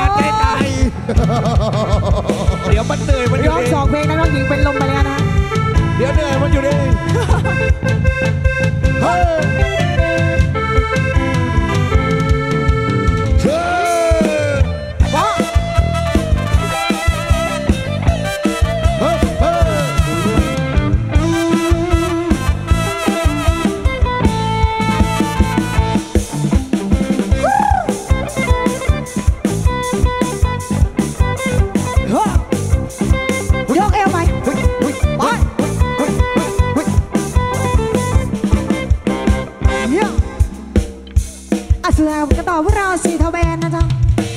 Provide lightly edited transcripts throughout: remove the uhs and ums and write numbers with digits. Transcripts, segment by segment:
าดใจตายเดี๋ยวมันเหนื่อยมันร้องสองเพลงนะน้องหญิงเป็นลมไปแล้วนะกันต่อพวกเราสีทแวนนะจ๊ะ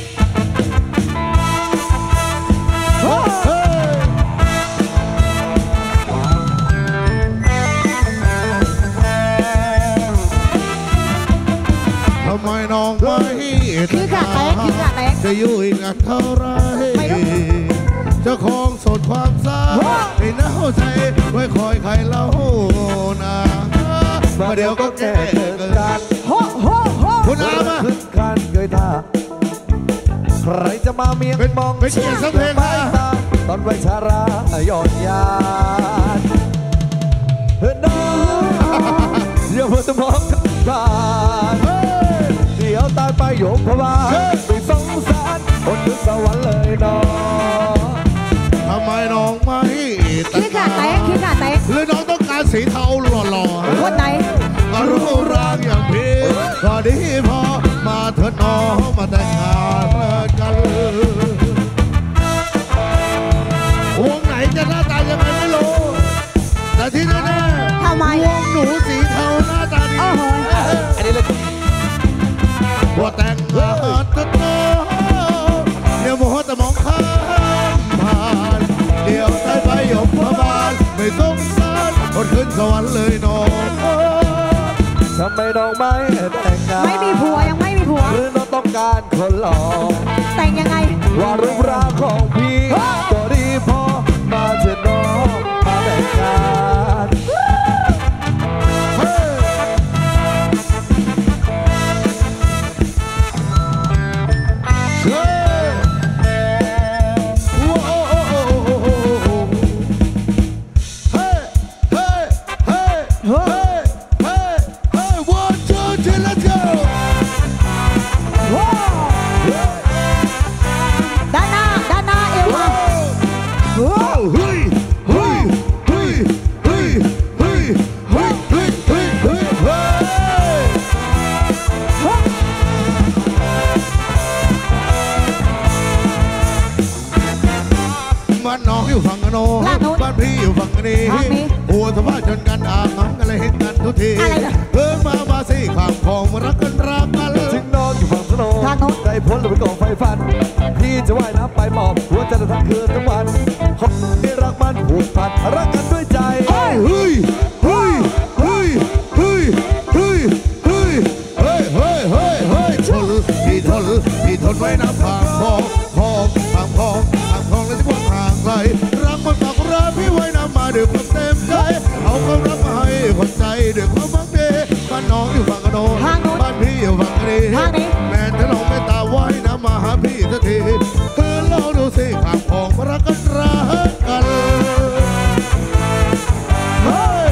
ทำไมน้องไม่คือกะแตกคือกะแตกจะอยู่อีกนานเท่าไรเจ้าของสดความเศร้าให้หนาวใจไว้คอยใครเล่านะมาเดี๋ยวก็แก่เกินกันโฮโฮโฮคุณอามาขึ้นการเคยท่าใครจะมาเมียงมองเป็นเกียรติสักเพลงไปนะตามตอนวัยชาราหยอดยานเฮ้ยน้องเดี๋ยวเพื่อนจะมองกันบ้านเดี๋ยวตายไปโยมพบาลไม่สงสารคนถึงสวรรค์เลยน้องทำไมน้องไม่คือกะแตกคือกะแตกหรือน้องต้องการสีเทาหล่อคนไหนๆก็รู้ร่างอย่างพี่ก็ดีพอมาเถิดน้องมาแต่งงานกันวงไหนจะหน้าตายังไงไม่รู้แต่ที่แน่ทำไมๆวงหนูสีเทาหน้าตาดีโอ้โหอันนี้เลยว่าแต่งงานกันโตเดี๋ยวโมโหแต่มองข้ามผ่านเดี๋ยวได้ไปยมพบาลไม่สงสารคนขึ้นสวรรค์เลยน้องทำไมน้องไม่แต่งงานไม่มีผัวยังไม่มีผัวหรือน้องต้องการคนหล่อแต่งยังไงว่ารูปร่างของพี่ก็ดีพอมาเถิดน้องมาแต่งงานเฮ้ยเฮ้ยโอ้โอ้โอ้โอ้โอ้โอ้โอ้เฮ้ยเฮ้ยเฮ้ยเฮ้ยเฮ้ยเฮ้ย one two three let's go ด้านหน้าด้านหน้าเอวมาโอ้เฮ้ยเฮ้ยเฮ้ยเฮ้ยเฮ้ยเฮ้ยเฮ้ยเฮ้ยเฮ้ยเฮ้ย บ้านน้องอยู่ฝั่งโน้นบ้านพี่อยู่ฝั่งนี้หัวสะพานจนกันอ่างน้ำกันเลยเห็นกันทุกทีเพิ่งมาสิข้ามคลองมารักกันถึงน้องอยู่ฝั่งสโนได้พ้นหรือไปกองไฟฟัน พี่จะว่ายน้ำไปหมอบหัวใจจะทั้งคืนทั้งวันขอให้รักมันผูกพันรักกันด้วยใจเฮ้ยเฮ้ยเฮ้ยเฮ้ยเฮ้ยเฮ้ยเฮ้ยเฮ้ยเฮ้ยเฮ้ยเฮ้ยพี่ทนไว้น้ำข้ามคลองข้ามคลองแล้วจะกว้างห่างไกลรักมันฝากรักพี่ไว้น้ำมาด้วยความเต็มใจเอาความรักมาให้คนใจด้วยความมักดีบ้านน้องอยู่ฝั่งโน้นบ้านพี่อยู่ฝั่งนี้แม่ถ้าน้องไม่ตาไว้น้ำมาหาพี่สักทีเธอลองดูสิข้ามคลองมารักกันเฮ้ย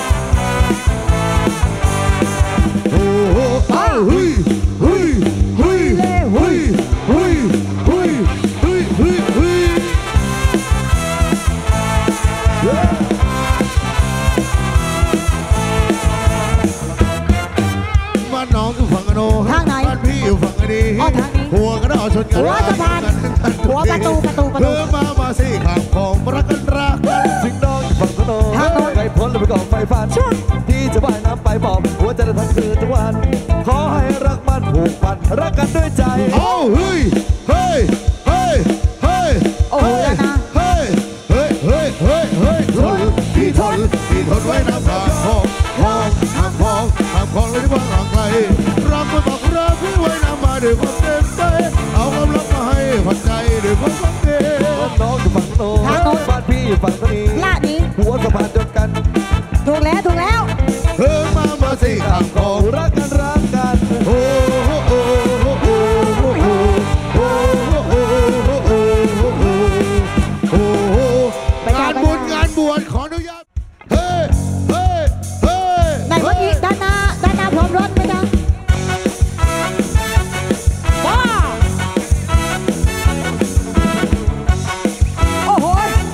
โอ้โหเฮ้ยเฮ้ยเฮ้ยเฮ้ยเฮ้ยเฮ้ยเฮ้ยเฮ้ยเฮ้ยบ้านน้องอยู่ฝั่งโน้นบ้านพี่อยู่ฝั่งนี้หัวกระดอชนกันหัวสะพานหัวประตูเพิ่มมาสิข้ามของรักกันถึงน้องอยู่ฝั่งสโนได้พ้นหรือไปกองไฟฟันพี่จะว่ายน้ำไปหมอบหัวใจจะทั้งคืนทั้งวันขอให้รักมันผูกพันรักกันด้วยใจเอ้าเฮ้ยเฮ้ยเฮ้ยเฮ้ยโอ้โหแล้วนะเฮ้ยเฮ้ยเฮ้ยเฮ้ยเฮ้ยพี่ทนไว้น้ำข้ามคลองเลยที่กว้างห่างไกลรักมันบอกรักพี่ไว้น้ำมาด้วยความเต็มใจเอาความรักมาให้คนใจด้วยความฝังเดียวน้องอยู่ฝั่งโน้นบ้านพี่อยู่ฝั่งนี้ลาดนี้หัวสะพานจนกันถูกแล้วเพิ่มมาสิข้ามคลองรักกันโอ้โอ้โอ้โอ้โอ้โอ้โอ้โอ้โอ้งานบวชขออนุญาตเฮ้ยเฮ้ยเฮ้ยไหนเมื่อกี้ด้านหน้าพร้อมรถไหมจ๊ะว้าโอ้โห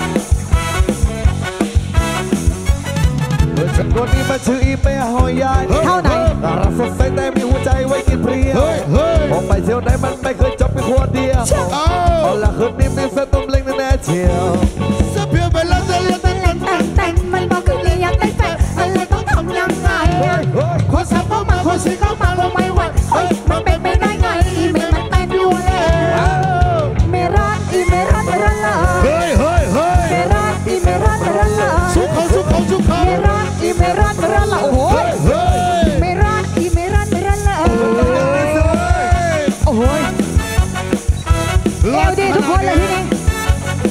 ฉันคนนี้มาชื่ออีเป้หอยยายเท่าไหนน่ารักสดใสแต่มีหัวใจไว้กินเปรี้ยวเฮ้ยเฮ้ยออกไปเที่ยวไหนมันไม่เคยจบเป็นขวดเดียวเอาเอาละคืนนี้มีเส้นต้มเล้งแน่ๆเชียวเสียเพียงไปแล้วเสียแล้วเป็นเล่นแต่งมันบอกคือเลยอยากได้แฟนมันเลยต้องทำยังไงอะเฮ้ยคนสับเข้ามาคนซื้อเข้ามาเราไม่หวั่นเฮ้ยมันเป็นไปได้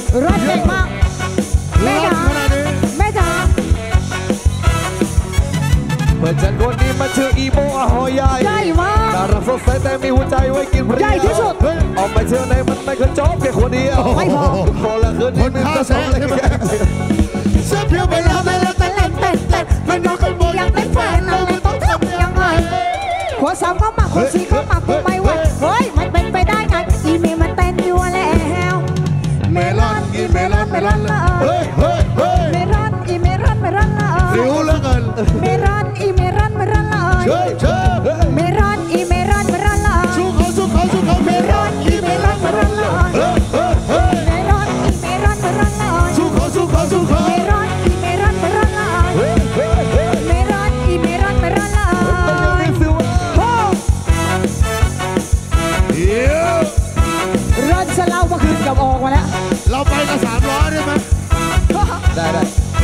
รถเก่งมากแม่จ๋าแม่จ๋าเพื่อนฉันคนนี้มันชื่ออีโมอาหอยใหญ่ใหญ่มากน่ารักสดใสแต่มีหัวใจไว้กินเปรี้ยวใหญ่ที่สุดออกไปเที่ยวไหนมันไม่เคยจบแค่คนเดียวไม่พอคนละคืนนี้มันจะสองเลยเสื้อเพียวไปแล้วไปแล้วเต้นมันบอกคนดียังเป็นแฟนเราต้องทำยังไงขวดสามเข้ามาขวดสี่เข้ามากูไม่ไหวเฮ้ยมันเป็นไปได้ไงอีเมมันเต้นอยู่แล้วเมลอนอีเมลอนเมลอนละเฮ้ยเฮ้ยเฮ้ยเมลอนอีเมลอนเมลอนละสิวเหลือเกินเมลอนอีเมลอนเมลอนละเชิญเชิญเมลอนอีเมลอนเมลอนละสู้เขาสู้เขาสู้เขาเมลอนอีเมลอนเมลอนละเฮ้ยเฮ้ยเฮ้ยเมลอนอีเมลอนเมลอนละสู้เขาสู้เขาสู้เขาเมลอนอีเมลอนเมลอนละเฮ้ยเฮ้ยเฮ้ยเมลอนอีเมลอนเมลอนละเป็นยังไงสิวะโอ้เดี๋ยวรอนสลาวมาคืนกับออกมาแล้วเราไปกัน300ได้ไหมได้ได้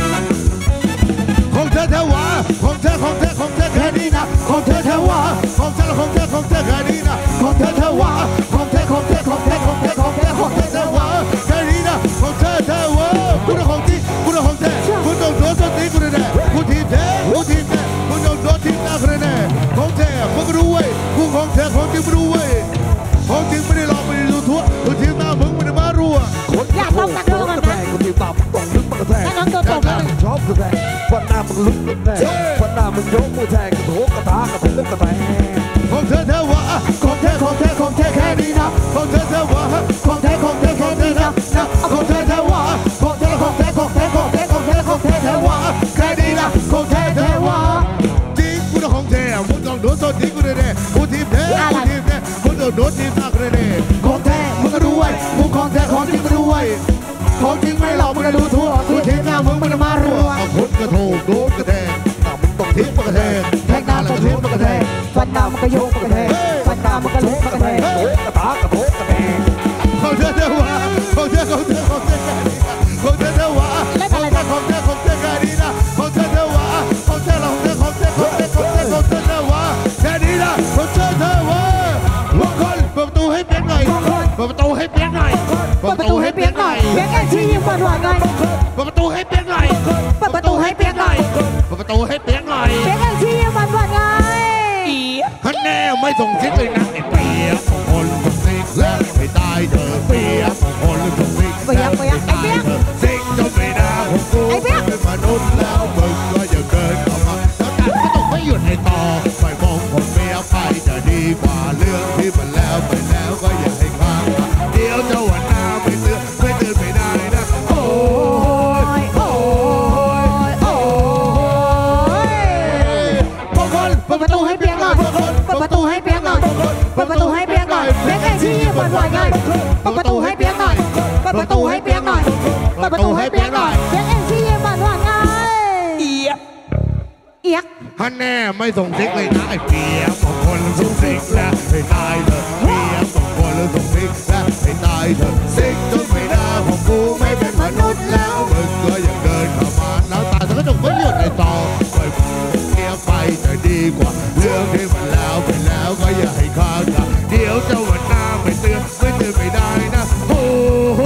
ของเธอเธอวะของเธอของเธอของเธอแค่นี้นะของเธอเธอวะของเธอของเธอของเธอแค่นี้นะของเธอเธอวะของเธอของเธอของเธอของเธอของเธอของเธอเธอวะแค่นี้นะของเธอเธอวะกูน่ะของที่กูน่ะของเธอกูต้องโดนต้นตีกูแน่กูทีมเธอกูทีมเธอกูต้องโดนทีมหน้ากูแน่ของเธอมึงก็รู้เว้ยกูของเธอของจริงไม่รู้เว้ยของจริงไม่ได้หลอกไม่ได้ดูทั่วกูทีมหน้ามึงไม่ได้มารัวคนอยากต้องกระแทกคนที่ตามต้องลึกมันกระแทกนั่งตัวตบเลยชอบกระแทกวันหน้ามึงลุกกระแทกวันหน้ามึงยกมือแทงกระโถกระตากระโถกระแทกของเธอเธอวะของเธอของเธอของเธอแค่นี้นะของเธอเธอวะของเธอของเธอของเธอนะของเธอเธอวะของเธอของเธอของเธอของเธอของเธอของเธอเธอวะแค่นี้นะของเธอเธอวะจริงกูน่ะของเธอมึงต้องโดนโซนจริงกูแน่กูทีมเธอกูทีมเธอมึงต้องโดนทีมหน้ากูแน่ของเธอมึงก็รู้ไว้มึงของเธอของจริงก็รู้ไว้ของจริงไม่หลอกมึงก็ดูทั่วกูทีมหน้ามึงมันมารัวคนกระโถกโดนกระแทกมึงต้องทีมกระแทกแทงหน้าต้องทีมกระแทกฟันดาวมันก็โยกมันก็แทงฟันดาวมันก็ลุกมันก็แทงกระโถกระตากระโถกระแทกของเธอเธอวะของเธอของเธอของเธอแค่นี้นะของเธอเธอวะของเธอของเธอของเธอแค่นี้นะของเธอเธอวะของเธอของเธอของเธอของเธอของเธอของเธอเธอวะแค่นี้นะของเธอเธอวะบางคนเปิดประตูให้เปียกหน่อยเปิดประตูให้เปียกหน่อยเปิดประตูให้เปียกหน่อยเปียกแอนที่ยิงหวานหวานไงเปิดประตูให้เปียกหน่อยเปิดประตูให้เปียกหน่อยเปิดประตูให้เปียกหน่อยเปียกแอนที่ยิงหวานหวานไงฮันแน่ไม่ส่งซิกเลยนะไอ้เปียกคนส่งซิกแล้วไม่ตายเธอเปียกคนส่งซิกแล้วไม่ตายเธอซิกจนไม่ได้ของกูเป็นมนุษย์แล้วมึงก็อย่าเกินเข้ามาแล้วแต่ก็ต้องไม่หยุดให้ต่อไม่มองผมเมียไปจะดีกว่าเรื่องที่มันแล้วไปแล้วก็อย่าให้ค้างเดี๋ยวเจ้าวันหน้าไม่เตือนไม่ได้นะโอ้ยโอ้ยโอ้ยบางคนเปิดประตูให้เปียกหน่อยเปิดประตูให้เปียกหน่อยเปิดประตูให้เปียกหน่อยเปียกแอนที่ยิงหวานหวานไงเปิดประตูให้เปียกหน่อยเปิดประตูให้เปียกหน่อยเปิดประตูให้เปียกหน่อยเปียกแอนที่ยิงหวานหวานไงเอียกฮันแน่ไม่ส่งซิกเลยนะไอ้เปียกบางคนส่งซิกแล้วให้ตายเถอะเปียกบางคนส่งซิกแล้วให้ตายเถอะซิกจนไม่ได้ของกูไม่เป็นมนุษย์แล้วมึงก็อย่าเกินเข้ามาแล้วตาเธอก็จงไม่หยุดในต่อไปเมียไปจะดีกว่าเรื่องที่มันแล้วไปแล้วก็อย่าให้ค้างกันเดี๋ยวเจ้าวันหน้าไม่เตือนไม่ได้นะโอ้โห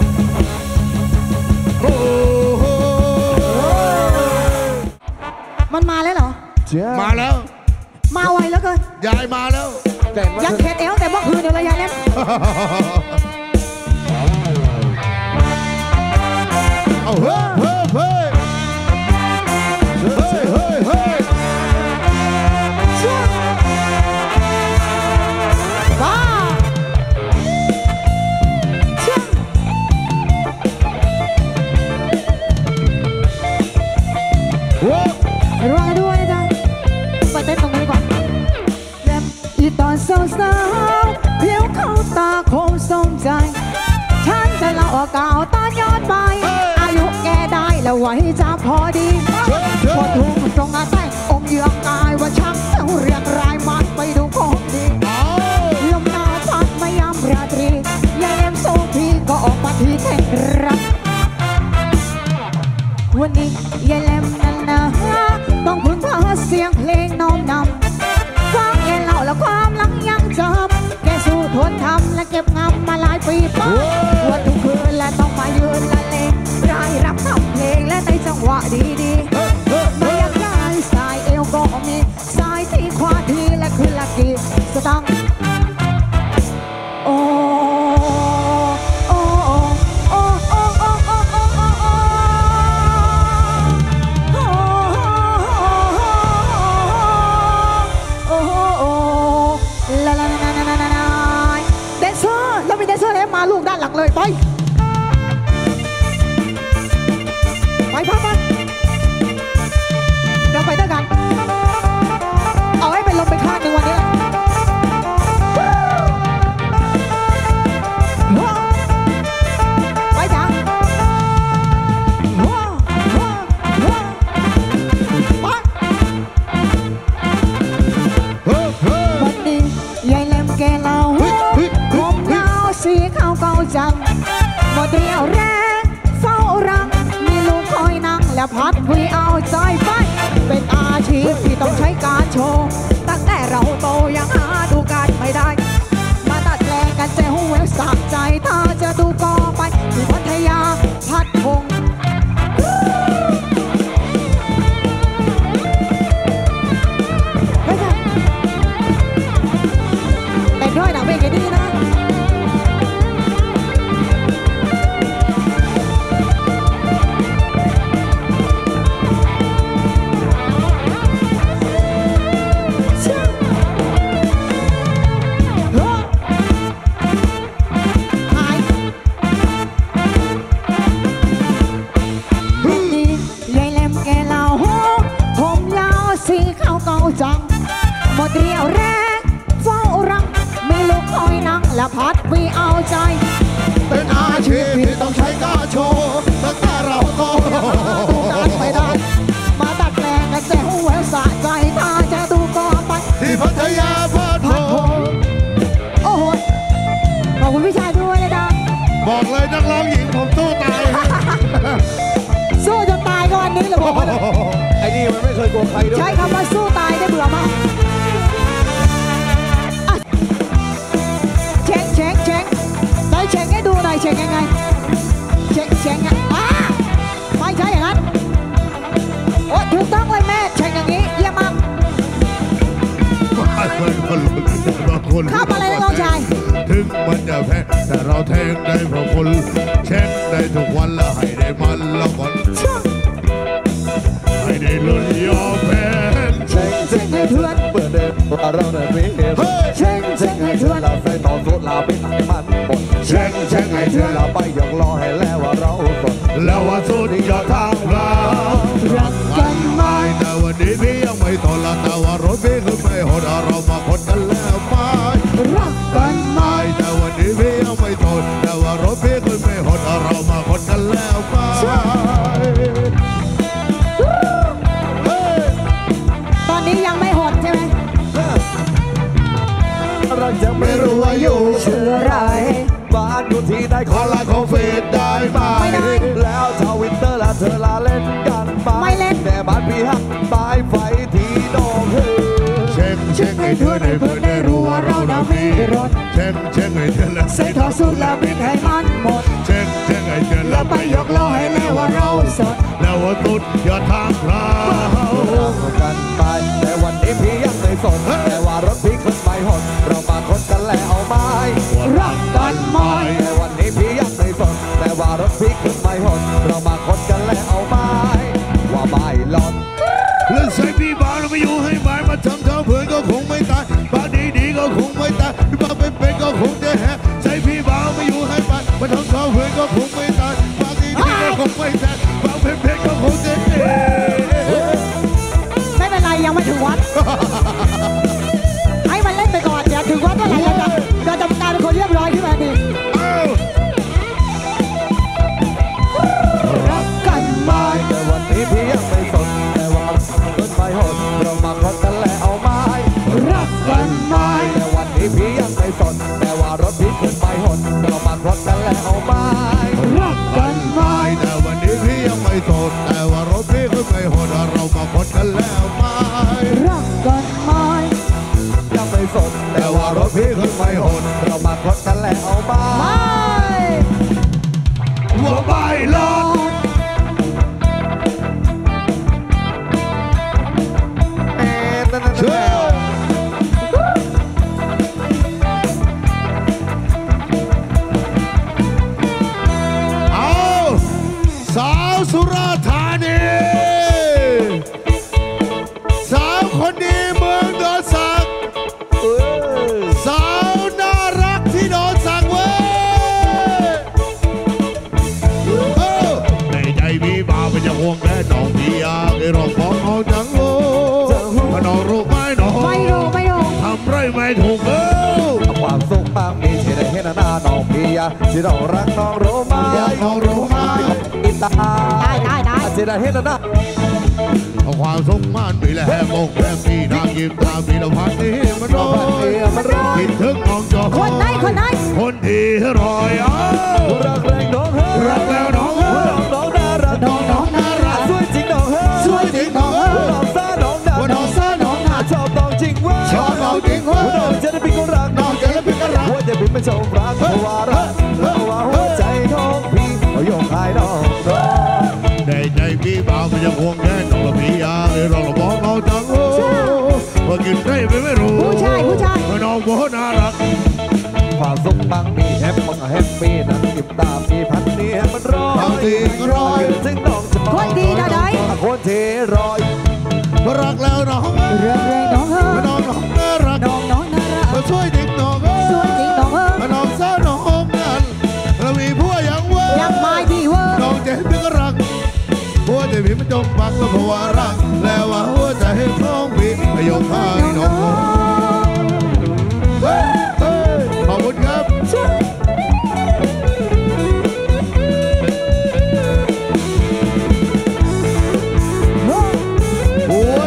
โอ้โหมันมาแล้วเหรอมาแล้วมาไวแล้วเกินยายมาแล้วยังเข็ดเอวแต่เมื่อคืนเดี๋ยวเลยยายเล่นเอาเฮ้ยเฮ้ยเฮ้ยเฮ้ยเฮ้ยเฮ้ยว้าเชื่อว้าวรอด้วยนะจ๊ะไปเต้นตรงนี้ก่อนเล็บอีตอนสาวๆเพียวเข้าตาคมสมใจฉันจะเล่าเก่าตอนย้อนไปอายุแกได้แล้วไว้จะพอดีพอถูกตรงงานแต่งอมเยือกกายว่าชักแล้วเรียกรายมันไปดูของดีลมหนาวพัดมายามราตรียายเอ็มโซพีก็ออกมาที่แข่งรักวันนี้ยายแหลมนั่นนะต้องพึ่งพาเสียงเพลงน้อมนำฟังแกเล่าแล้วความหลังยังจำแกสู้ทนทำและเก็บงำมาหลายปีป้าวันทุกคืนและต้องมายืนดีๆไม่อยากได้สายเอวก็มีสายที่ขวาทีและคือลักกี้สตังค์โอ้โอ้โอ้โอ้โอ้โอ้โอ้โอ้โอ้โอ้ลาลาลาลาลาลาแดนเซอร์แล้วมีแดนเซอร์แล้วมาลูกด้านหลังเลยไปพักเราไปด้วยกันเอาให้เป็นลมไปข้างหนึ่งวันนี้ไปจ้ะวันนี้ยายแหลมแกเล่าผมเงาสีขาวเก่าจังหมดเรี่ยวแรงเฝ้ารังมีลูกคอยนั่งและพัดวีเอาใจไปเป็นอาชีพที่ต้องใช้การโชว์ตั้งแต่เราโตยังหาดูกันไม่ได้มาตัดแปลงกันเจ้าเวลสักใจถ้าจะดูก็ไปที่พัทยาพัดพงเฮ้ยแต่ด้วยหนังเป็นไงดีนะจังหมดเรี่ยวแรงเฝ้ารังมีลูกคอยนั่งและพัดวีเอาใจเป็นอาชีพที่ต้องใช้การโชว์ตั้งแต่เราโตดูกันไม่ได้มาตัดแปลงกันแต่หัวสะใจถ้าจะดูก็ไปที่พัทยาพัดพงโอ้โหขอบคุณพี่ชายด้วยเลยนะบอกเลยนักร้องหญิงผมสู้ตายสู้จนตายก็วันนี้เลยบอกว่าไอ้นี่มันไม่เคยโกงใครด้วยใช้คำว่าสู้ตายได้เบื่อมากเช็คได้เช็คให้ดูหน่อยเช็คยังไงเช็คอ่ะไม่ใช่อย่างนั้นโอ๊ยถูกต้องเลยแม่เช็คอย่างนี้เยี่ยมมากข้ามอะไรนะน้องชายถึงมันจะแพ้แต่เราแทงได้เพราะคนเช็คได้ทุกวันแล้วให้ได้มันแล้วก่อนให้ได้ลุ้นยอมแพ้เช็คให้เพื่อนเปิดเดินว่าเราเดินไม่เห็นเช็คให้เพื่อนเราใส่ต่อสุดลาไปไหนมันหมดเช็คให้เพื่อนเราไปยกล้อให้แล้วว่าเราสดแล้วว่าสุดยอดทางเรารักกันไหมแต่วันนี้พี่ยังไม่ทนละแต่ว่ารถพี่คือไม่หดเรามาคนกันแล้วไหมรักกันไหมแต่วันนี้พี่ยังไม่ทนแต่ว่ารถพี่คือไม่หดเรามาคนกันแล้วไหมตอนนี้ยังไม่หดใช่ไหมเราจะไม่รู้ว่าอยู่ชื่ออะไรบ้านอยู่ที่ไหนขอลาของเฟซได้ไหมแล้วชาววินเตอร์และเธอลาเล่นกันไม่เล่นแต่บ้านพี่ฮักปลายไฟที่ดอกเช็คให้เธอในเพื่อนได้รู้ว่าเราได้มีรถเช็คให้เธอและใส่ทอสุดแล้วบินให้มันหมดเช็คให้เธอแล้วไปยกล้อให้แน่ว่าเราสดแล้วว่าสุดยอดทางเรากันไปแต่วันนี้พี่ยังไม่สนแต่ว่ารถพี่ขึ้นไม่หดเรามาคนกันแล้วเอาไม้รักกันไหมแต่วันนี้พี่ยังไม่สนแต่ว่ารถพี่ขึ้นไม่หดเรามาคนกันแล้วเอาไม้ว่าไม่หลอนเรื่องใส่พี่บ่าวเราไม่อยู่ให้หมายมาทำเท่าเพื่อนก็คงไม่ตายบ้านดีก็คงไม่ตายพี่บ้าเป็นก็คงจะแหกใส่พี่บ่าวไม่อยู่ให้หมายมาทำเท่าเพื่อนก็คงไม่ตายบ้านดีก็คงไม่ตายบ้าเป็นก็คงจะแหกไม่เป็นไรยังไม่ถึงวัดให้มันเล่นไปก่อนเดี๋ยวถึงวัดเมื่อไหร่เราจะกลายเป็นคนเรียบร้อยขึ้นมาดิรักกันไหมแต่วันนี้พี่ยังไม่สนแต่ว่าขึ้นไม่หดเรามาคนกันแล้วเอาไม้รักกันไหมแต่วันนี้พี่ยังไม่สนแต่ว่ารถพี่ขึ้นไม่หดเรามาคนกันแล้วเอาไม้รักกันไหมแต่วันนี้พี่ยังไม่สนแต่ว่ารถพี่ขึ้นไม่หดเรามาคนกันแล้วไม้รักกันไหมยังไม่สนแต่ว่ารถพี่ขึ้นไม่หดเรามาคนกันแล้วเอาไม้ว่าไม่ลองงแค่น้องพี่อยากให้ร้องบอกน้องจังโอ้น้องรู้ไหมน้องไม่รู้ไม่รู้ทำไรไม่ถูกความสุขบางมีที่ได้เห็นหน้าน้องพี่ที่เรารักน้องรู้ไหมน้องรู้ไหมอิตาได้ที่ได้เห็นหน้าความสุขมันมีและแหมกแหมพี่นางยิ้มตาพี่ละพันนี้มันรอยคิดถึงน้องจอคนไหนคนที่รอยรักแรงน้องเฮ้รักแล้วน้องเฮ้น้องน่ารักน้องน่ารักสวยจริงน้องเฮ้สวยจริงน้องเฮ้น้องซ่าน้องด่าน้องซ่าน้องด่าชอบน้องจริงว่าชอบน้องจริงว่าน้องจะได้เป็นคนรักน้องจะได้เป็นคนรักว่าจะเป็นไม่ชอบรักเพราะว่ารักแล้วว่าหัวใจน้องพี่โยกหายน้องได้ใจพี่บ่าวมันจะห่วงแค่น้องละพี่อยากให้ร้องละบอกน้องจังโอ้ว่ากินได้ไม่รู้ผู้ชายน้องบ่น่ารักความสุขบางมีแฮปปี้นั้นกิบตามีพันนี้มันรอยถึงน้องจะคนดีนะได้คนที่รอยรักแล้วน้องเรื่องน้องเฮ้น้องน่ารักน้องน่ารักช่วยจริงน้องเฮ้น้องซ่าน้องนั่นเรามีผัวยังว่ายังไม่ดีเว้ยน้องเจ็บเป็นก็รักหัวใจพี่มันจมปักแล้วเพราะว่ารักแล้วว่าหัวใจของพี่ไม่ยอมให้น้องขอบคุณครับโอ้ย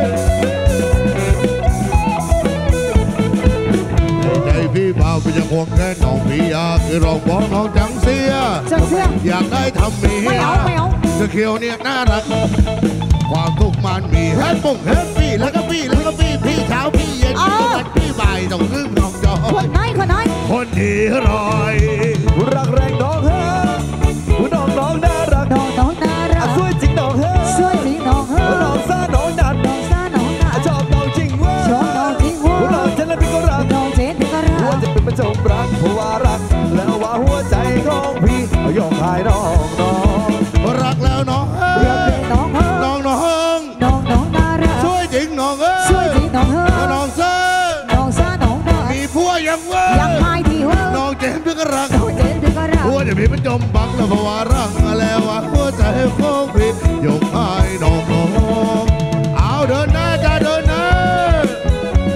ใจพี่บ่าวเป็นจะควงแค่น้องพี่อยากคือร้องบอกน้องจังเสียอยากได้ทำเมียไม่เอาจะเขียวเนี่ยน่ารักความทุกข์มันมีแฮปปี้แล้วก็พี่เช้าพี่เย็นพี่บ่ายต้องพึ่งน้องจอคนไหนคนที่รอยรักแรงน้องเฮ้น้องน่ารักน้องน่ารักสวยจริงน้องเฮ้น้องซ่าน้องดันชอบน้องจริงว่าน้องจะเล่นเป็นคนรักหัวจะเป็นประจงรักเพราะว่ารักแล้วว่าหัวใจของพี่ยอมหายน้องรักแล้วน้องน้องน่ารักช่วยจริงน้องน้องซ่ามีผัวยังว่ายังไม่ดีเว้ยน้องเจ็บเป็นก็รักหัวจะพี่มันจมปักแล้วเพราะว่ารักแล้วว่าหัวใจของพี่ยกให้น้องเอาเดินหน้าจะเดินหน้า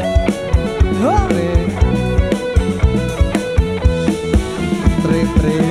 เตรี